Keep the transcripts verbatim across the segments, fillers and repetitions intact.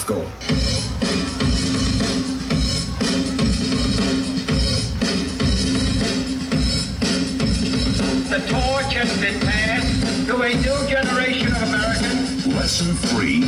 go. The torch has been passed to a new generation of Americans. Lesson three.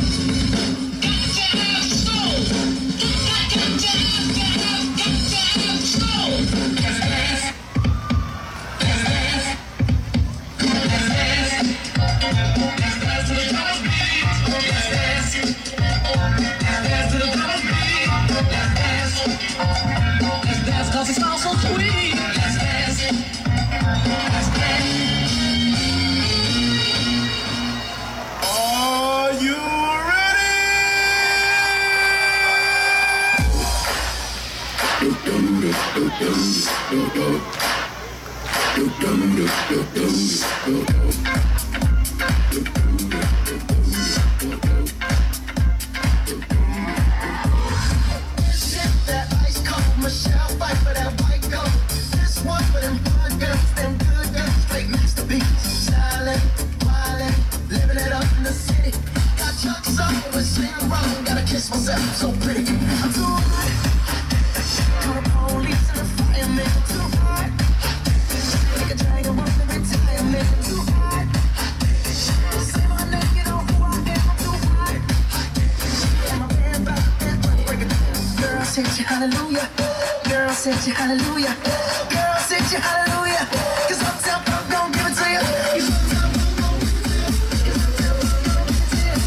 So pretty, I'm too hot. Call the police and the fireman. Too hot. Like a dragon walk to retirement. Too hot. Say my name, you know who I am. I'm too hot. And my band back, band back, break it down. Girl, say you hallelujah. Girl, say you hallelujah. Girl, say you hallelujah. 'Cause Uptown Funk don't give it to you. You Uptown Funk don't give it to you. 'Cause Uptown Funk don't give it to you.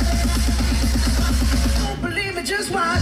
Don't believe me, just watch.